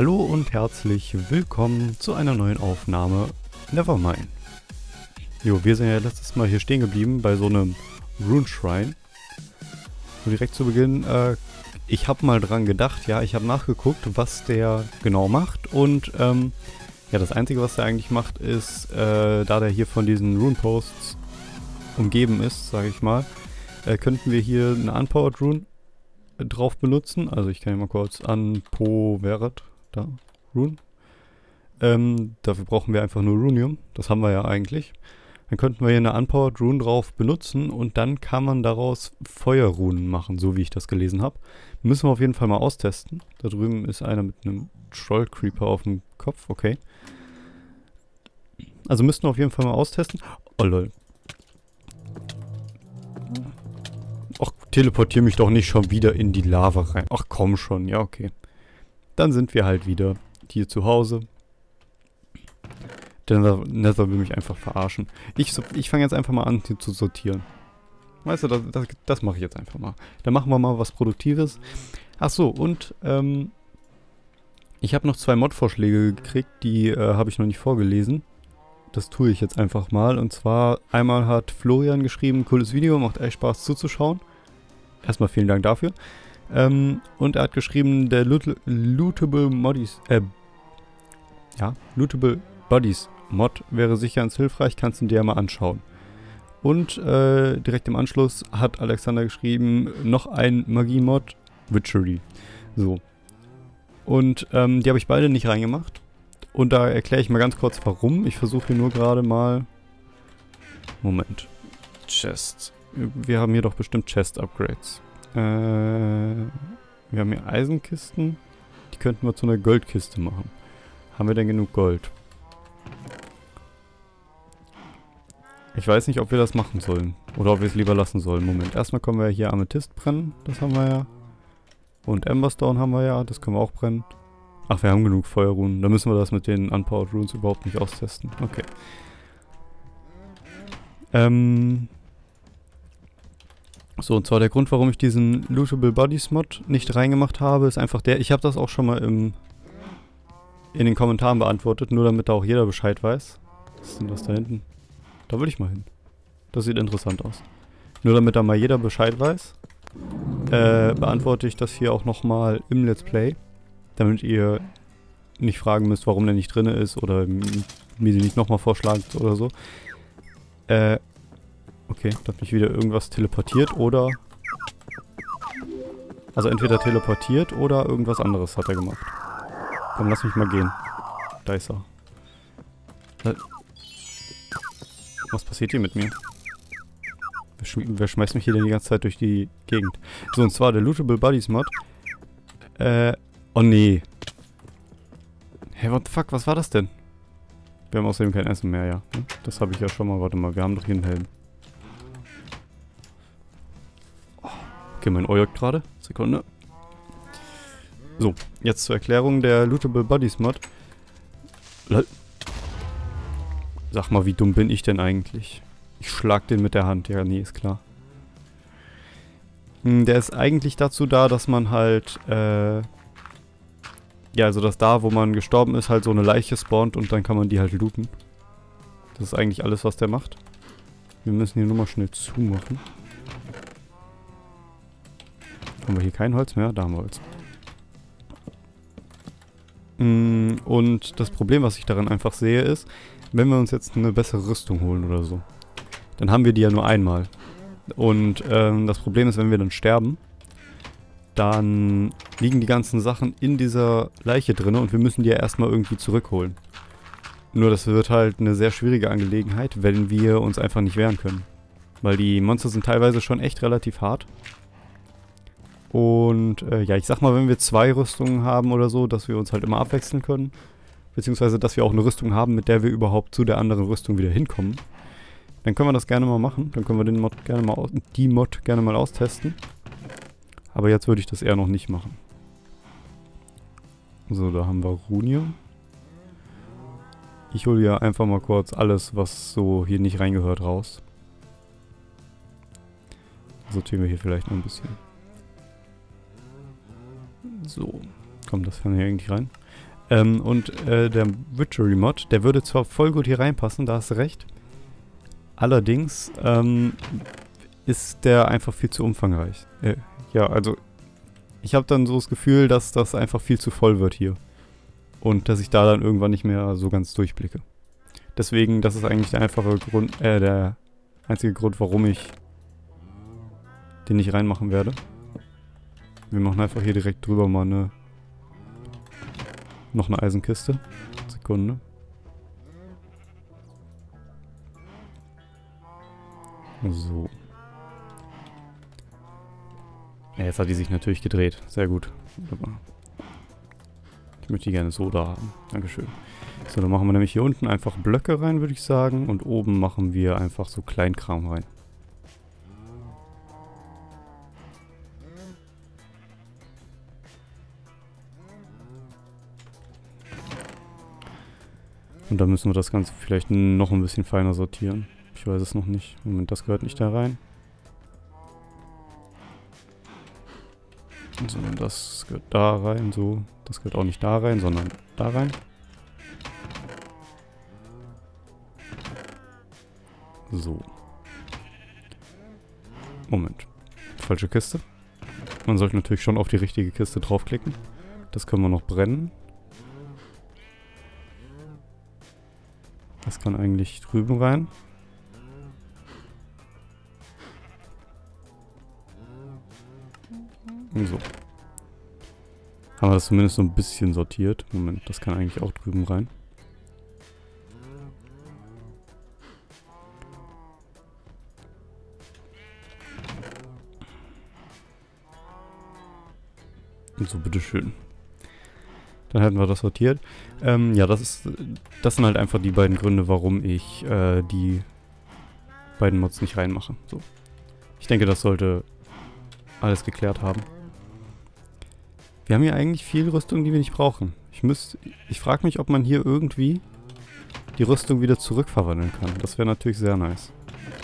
Hallo und herzlich willkommen zu einer neuen Aufnahme Nevermind. Jo, wir sind ja letztes Mal hier stehen geblieben bei so einem Rune Shrine. Und direkt zu Beginn, ich habe mal dran gedacht, ja, ich habe nachgeguckt, was der genau macht. Und ja, das Einzige, was der eigentlich macht, ist, da der hier von diesen Rune Posts umgeben ist, sage ich mal, könnten wir hier eine Unpowered Rune drauf benutzen. Also ich kann hier mal kurz Unpowered, da, Rune. Dafür brauchen wir einfach nur Runium. Das haben wir ja eigentlich. Dann könnten wir hier eine Unpowered Rune drauf benutzen und dann kann man daraus Feuerrunen machen, so wie ich das gelesen habe. Müssen wir auf jeden Fall mal austesten. Da drüben ist einer mit einem Troll Creeper auf dem Kopf, okay. Also müssten wir auf jeden Fall mal austesten. Oh lol. Ach, teleportiere mich doch nicht schon wieder in die Lava rein. Ach komm schon, ja okay. Dann sind wir halt wieder hier zu Hause. Der Nether will mich einfach verarschen. Ich fange jetzt einfach mal an hier zu sortieren. Weißt du, das mache ich jetzt einfach mal. Dann machen wir mal was Produktives. Ach so, und ich habe noch 2 Mod-Vorschläge gekriegt, die habe ich noch nicht vorgelesen. Das tue ich jetzt einfach mal. Und zwar einmal hat Florian geschrieben, cooles Video, macht echt Spaß zuzuschauen. Erstmal vielen Dank dafür. Und er hat geschrieben, der Lootable Bodies Mod wäre sicher ganz hilfreich, kannst du dir ja mal anschauen. Und direkt im Anschluss hat Alexander geschrieben, noch ein Magie-Mod, Witchery. So. Und die habe ich beide nicht reingemacht. Und da erkläre ich mal ganz kurz warum. Ich versuche hier nur gerade mal... Moment. Chest. Wir haben hier doch bestimmt Chest-Upgrades. Wir haben hier Eisenkisten. Die könnten wir zu einer Goldkiste machen. Haben wir denn genug Gold? Ich weiß nicht, ob wir das machen sollen. Oder ob wir es lieber lassen sollen. Moment, erstmal können wir hier Amethyst brennen. Das haben wir ja. Und Emberstone haben wir ja. Das können wir auch brennen. Ach, wir haben genug Feuerrunen. Da müssen wir das mit den Unpowered Runes überhaupt nicht austesten. Okay. So, und zwar der Grund, warum ich diesen Lootable Bodies Mod nicht reingemacht habe, ist einfach der, ich habe das auch schon mal in den Kommentaren beantwortet, nur damit da auch jeder Bescheid weiß. Was ist denn das da hinten? Da will ich mal hin. Das sieht interessant aus. Nur damit da mal jeder Bescheid weiß, beantworte ich das hier auch nochmal im Let's Play, damit ihr nicht fragen müsst, warum der nicht drin ist oder mir sie nicht nochmal vorschlagt oder so. Okay, da hat mich wieder irgendwas teleportiert oder... Also entweder teleportiert oder irgendwas anderes hat er gemacht. Komm, lass mich mal gehen. Da ist er. Was passiert hier mit mir? Wer schmeißt mich hier denn die ganze Zeit durch die Gegend? So, und zwar der Lootable Bodies Mod. Oh nee. Hey, what the fuck, was war das denn? Wir haben außerdem kein Essen mehr, ja. Das habe ich ja schon mal. Warte mal, wir haben doch hier einen Helm. Okay, mein Ohr juckt gerade. Sekunde. So, jetzt zur Erklärung der Lootable Bodies Mod. Sag mal, wie dumm bin ich denn eigentlich? Ich schlag den mit der Hand. Ja, nee, ist klar. Der ist eigentlich dazu da, dass man halt, ja, also dass da, wo man gestorben ist, halt so eine Leiche spawnt und dann kann man die halt looten. Das ist eigentlich alles, was der macht. Wir müssen hier nur mal schnell zumachen. Haben wir hier kein Holz mehr? Da haben wir Holz. Und das Problem, was ich daran einfach sehe, ist, wenn wir uns jetzt eine bessere Rüstung holen oder so, dann haben wir die ja nur einmal. Und das Problem ist, wenn wir dann sterben, dann liegen die ganzen Sachen in dieser Leiche drin und wir müssen die ja erstmal irgendwie zurückholen. Nur das wird halt eine sehr schwierige Angelegenheit, wenn wir uns einfach nicht wehren können. Weil die Monster sind teilweise schon echt relativ hart. Und ja, ich sag mal, wenn wir 2 Rüstungen haben oder so, dass wir uns halt immer abwechseln können. Beziehungsweise, dass wir auch eine Rüstung haben, mit der wir überhaupt zu der anderen Rüstung wieder hinkommen. Dann können wir das gerne mal machen. Dann können wir die Mod gerne mal austesten. Aber jetzt würde ich das eher noch nicht machen. So, da haben wir Runium. Ich hole ja einfach mal kurz alles, was so hier nicht reingehört, raus. Sortieren wir hier vielleicht noch ein bisschen. So, kommt das kann hier eigentlich rein. Der Witchery-Mod, der würde zwar voll gut hier reinpassen, da hast du recht. Allerdings ist der einfach viel zu umfangreich. Ja, also ich habe dann so das Gefühl, dass das einfach viel zu voll wird hier. Und dass ich da dann irgendwann nicht mehr so ganz durchblicke. Deswegen, das ist eigentlich der einzige Grund, warum ich den nicht reinmachen werde. Wir machen einfach hier direkt drüber mal noch eine Eisenkiste. Sekunde. So. Ja, jetzt hat die sich natürlich gedreht. Sehr gut. Wunderbar. Ich möchte die gerne so da haben. Dankeschön. So, dann machen wir nämlich hier unten einfach Blöcke rein, würde ich sagen. Und oben machen wir einfach so Kleinkram rein. Und dann müssen wir das Ganze vielleicht noch ein bisschen feiner sortieren. Ich weiß es noch nicht. Moment, das gehört nicht da rein. Sondern das gehört da rein, so. Das gehört auch nicht da rein, sondern da rein. So. Moment. Falsche Kiste. Man sollte natürlich schon auf die richtige Kiste draufklicken. Das können wir noch brennen. Das kann eigentlich drüben rein. So. Haben wir das zumindest so ein bisschen sortiert. Moment, das kann eigentlich auch drüben rein. Und so, bitteschön. Dann hätten wir das sortiert. Ja, das sind halt einfach die beiden Gründe, warum ich die beiden Mods nicht reinmache. So. Ich denke, das sollte alles geklärt haben. Wir haben hier eigentlich viel Rüstung, die wir nicht brauchen. Ich frage mich, ob man hier irgendwie die Rüstung wieder zurückverwandeln kann. Das wäre natürlich sehr nice.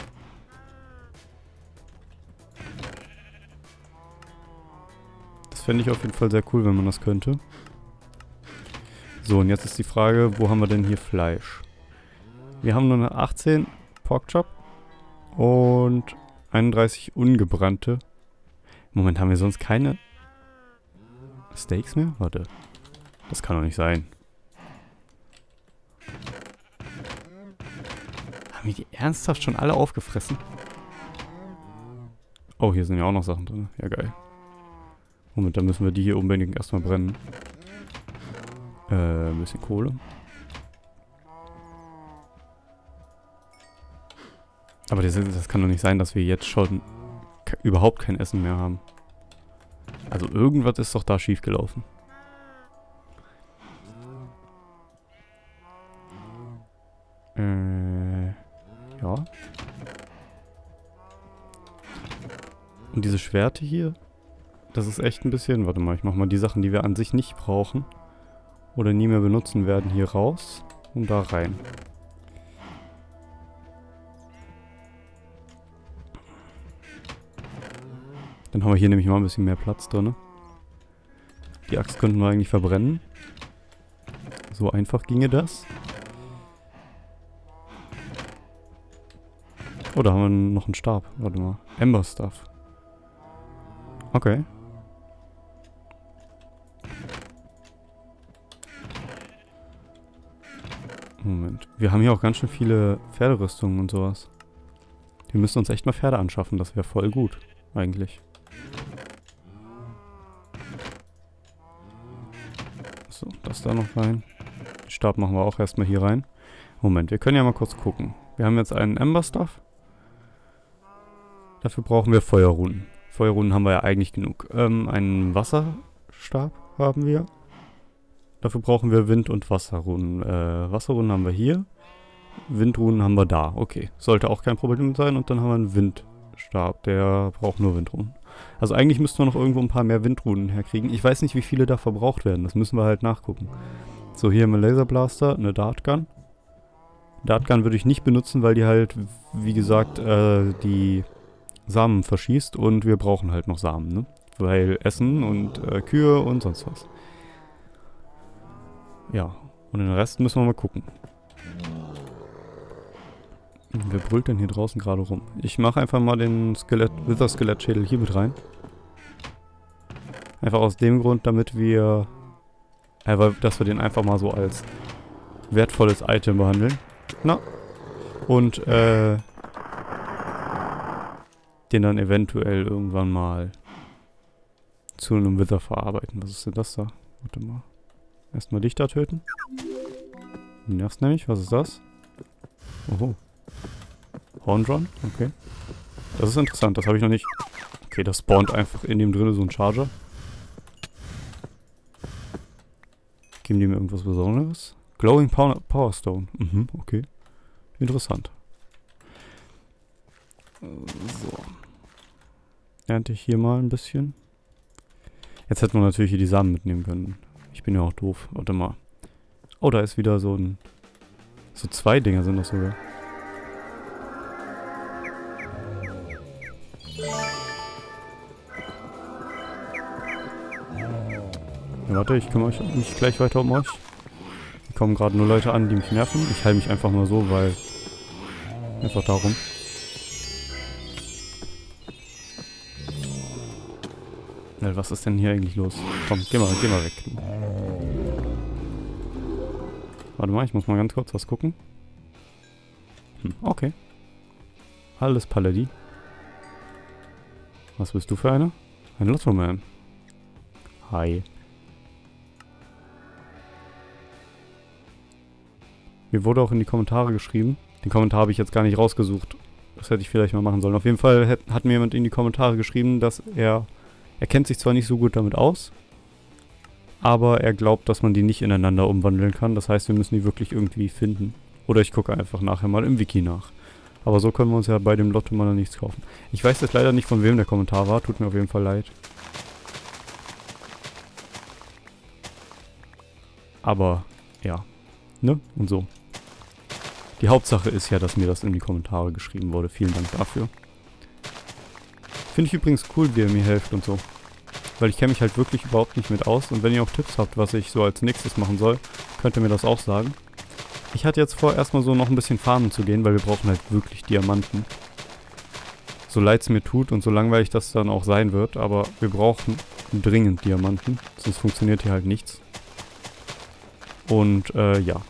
Das fände ich auf jeden Fall sehr cool, wenn man das könnte. So, und jetzt ist die Frage, wo haben wir denn hier Fleisch? Wir haben nur eine 18 Porkchop und 31 ungebrannte. Moment, haben wir sonst keine Steaks mehr? Warte. Das kann doch nicht sein. Haben wir die ernsthaft schon alle aufgefressen? Oh, hier sind ja auch noch Sachen drin. Ja, geil. Moment, dann müssen wir die hier unbedingt erstmal brennen. Ein bisschen Kohle. Aber das kann doch nicht sein, dass wir jetzt schon überhaupt kein Essen mehr haben. Also irgendwas ist doch da schief gelaufen. Ja. Und diese Schwerte hier, das ist echt ein bisschen... Warte mal, ich mach mal die Sachen, die wir an sich nicht brauchen oder nie mehr benutzen werden, hier raus und da rein. Dann haben wir hier nämlich mal ein bisschen mehr Platz drin. Die Axt könnten wir eigentlich verbrennen. So einfach ginge das. Oh, da haben wir noch einen Stab. Warte mal. Ember Stuff. Okay. Moment. Wir haben hier auch ganz schön viele Pferderüstungen und sowas. Wir müssen uns echt mal Pferde anschaffen. Das wäre voll gut. Eigentlich. So, das da noch rein. Den Stab machen wir auch erstmal hier rein. Moment, wir können ja mal kurz gucken. Wir haben jetzt einen Ember Stuff. Dafür brauchen wir Feuerrunen. Feuerrunen haben wir ja eigentlich genug. Einen Wasserstab haben wir. Dafür brauchen wir Wind- und Wasserrunen. Wasserrunen haben wir hier. Windrunen haben wir da. Okay, sollte auch kein Problem sein. Und dann haben wir einen Windstab. Der braucht nur Windrunen. Also eigentlich müssten wir noch irgendwo ein paar mehr Windrunen herkriegen. Ich weiß nicht, wie viele da verbraucht werden. Das müssen wir halt nachgucken. So, hier haben wir Laserblaster, eine Dartgun. Dartgun würde ich nicht benutzen, weil die halt, wie gesagt, die Samen verschießt. Und wir brauchen halt noch Samen, ne? Weil Essen und Kühe und sonst was. Ja, und den Rest müssen wir mal gucken. Wer brüllt denn hier draußen gerade rum? Ich mache einfach mal den Wither-Skelettschädel hier mit rein. Einfach aus dem Grund, damit wir... dass wir den einfach mal so als wertvolles Item behandeln. Na? Und, den dann eventuell irgendwann mal zu einem Wither verarbeiten. Was ist denn das da? Warte mal. Erstmal dich da töten. Du nervst nämlich. Was ist das? Oho. Horndron? Okay. Das ist interessant. Das habe ich noch nicht... Okay, das spawnt einfach in dem drin so ein Charger. Geben die mir irgendwas Besonderes? Glowing Power Stone. Mhm, okay. Interessant. So. Ernte ich hier mal ein bisschen. Jetzt hätten wir natürlich hier die Samen mitnehmen können. Ich bin ja auch doof. Warte mal. Oh, da ist wieder so ein... So 2 Dinger sind das sogar. Ja, warte, ich kümmere mich gleich weiter um euch. Hier kommen gerade nur Leute an, die mich nerven. Ich heile mich einfach mal so, weil... Einfach darum. Ja, was ist denn hier eigentlich los? Komm, geh mal weg. Warte mal, ich muss mal ganz kurz was gucken. Okay. Alles Paladin. Was bist du für einer? Ein Lotto-Man. Hi. Mir wurde auch in die Kommentare geschrieben. Den Kommentar habe ich jetzt gar nicht rausgesucht. Das hätte ich vielleicht mal machen sollen. Auf jeden Fall hat mir jemand in die Kommentare geschrieben, dass er kennt sich zwar nicht so gut damit aus, aber er glaubt, dass man die nicht ineinander umwandeln kann. Das heißt, wir müssen die wirklich irgendwie finden. Oder ich gucke einfach nachher mal im Wiki nach. Aber so können wir uns ja bei dem Lotto mal nichts kaufen. Ich weiß jetzt leider nicht, von wem der Kommentar war. Tut mir auf jeden Fall leid. Aber, ja. Ne? Und so. Die Hauptsache ist ja, dass mir das in die Kommentare geschrieben wurde. Vielen Dank dafür. Finde ich übrigens cool, wie ihr mir helft und so. Weil ich kenne mich halt wirklich überhaupt nicht mit aus. Und wenn ihr auch Tipps habt, was ich so als nächstes machen soll, könnt ihr mir das auch sagen. Ich hatte jetzt vor, erstmal so noch ein bisschen farmen zu gehen, weil wir brauchen halt wirklich Diamanten. So leid es mir tut und so langweilig das dann auch sein wird, aber wir brauchen dringend Diamanten. Sonst funktioniert hier halt nichts. Und, ja.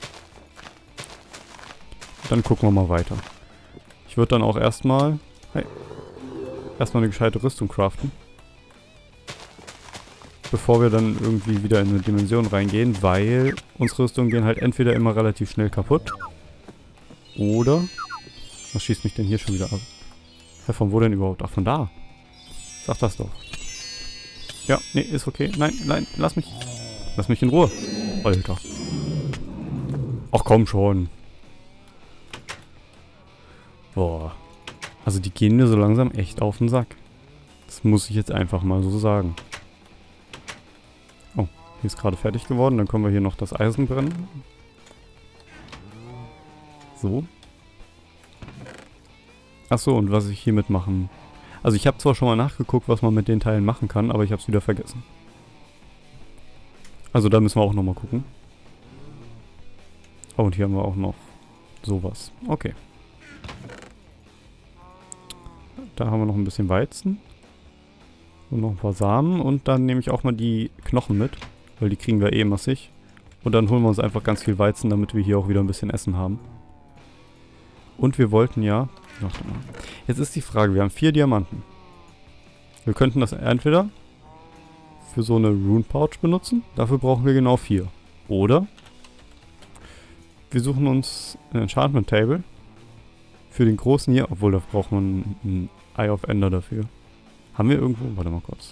Dann gucken wir mal weiter. Ich würde dann auch erstmal eine gescheite Rüstung craften. Bevor wir dann irgendwie wieder in eine Dimension reingehen, weil unsere Rüstungen gehen halt entweder immer relativ schnell kaputt. Oder... Was schießt mich denn hier schon wieder ab? Ja, von wo denn überhaupt? Ach, von da. Sag das doch. Ja, nee, ist okay. Nein, nein, lass mich. Lass mich in Ruhe. Alter. Ach komm schon. Boah. Also die gehen mir so langsam echt auf den Sack. Das muss ich jetzt einfach mal so sagen. Oh, hier ist gerade fertig geworden. Dann können wir hier noch das Eisen brennen. So. Achso, und was ich hiermit machen... Also ich habe zwar schon mal nachgeguckt, was man mit den Teilen machen kann, aber ich habe es wieder vergessen. Also da müssen wir auch nochmal gucken. Oh, und hier haben wir auch noch sowas. Okay. Da haben wir noch ein bisschen Weizen. Und noch ein paar Samen. Und dann nehme ich auch mal die Knochen mit. Weil die kriegen wir eh massig. Und dann holen wir uns einfach ganz viel Weizen, damit wir hier auch wieder ein bisschen Essen haben. Und wir wollten ja... Warte mal. Jetzt ist die Frage, wir haben 4 Diamanten. Wir könnten das entweder für so eine Rune Pouch benutzen. Dafür brauchen wir genau 4. Oder wir suchen uns ein Enchantment Table für den großen hier. Obwohl, da braucht man ein Eye of Ender dafür. Haben wir irgendwo... Warte mal kurz.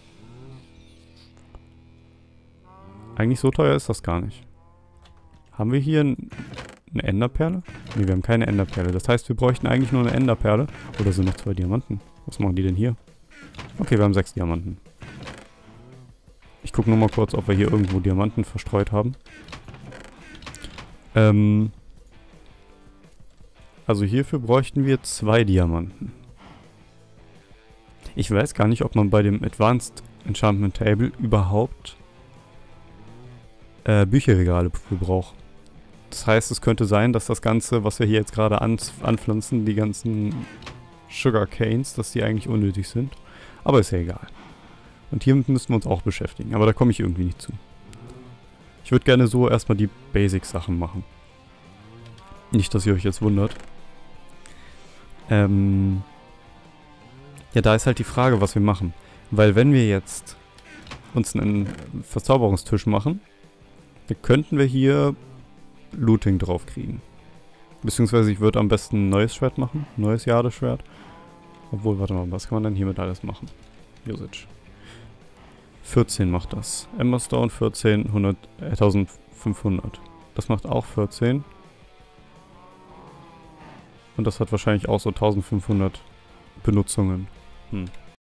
Eigentlich so teuer ist das gar nicht. Haben wir hier eine Enderperle? Ne, wir haben keine Enderperle. Das heißt, wir bräuchten eigentlich nur eine Enderperle. Oder sind noch 2 Diamanten? Was machen die denn hier? Okay, wir haben 6 Diamanten. Ich gucke nur mal kurz, ob wir hier irgendwo Diamanten verstreut haben. Also hierfür bräuchten wir 2 Diamanten. Ich weiß gar nicht, ob man bei dem Advanced Enchantment Table überhaupt Bücherregale für brauche. Das heißt, es könnte sein, dass das Ganze, was wir hier jetzt gerade anpflanzen, die ganzen Sugar Canes, dass die eigentlich unnötig sind. Aber ist ja egal. Und hiermit müssen wir uns auch beschäftigen, aber da komme ich irgendwie nicht zu. Ich würde gerne so erstmal die Basic-Sachen machen. Nicht, dass ihr euch jetzt wundert. Ja, da ist halt die Frage, was wir machen. Weil wenn wir jetzt uns einen Verzauberungstisch machen, dann könnten wir hier Looting drauf kriegen. Beziehungsweise ich würde am besten ein neues Schwert machen. Neues Jadeschwert. Obwohl, warte mal, was kann man denn hiermit alles machen? Usage. 14 macht das. Emberstone 14, 1500. Das macht auch 14. Und das hat wahrscheinlich auch so 1500 Benutzungen.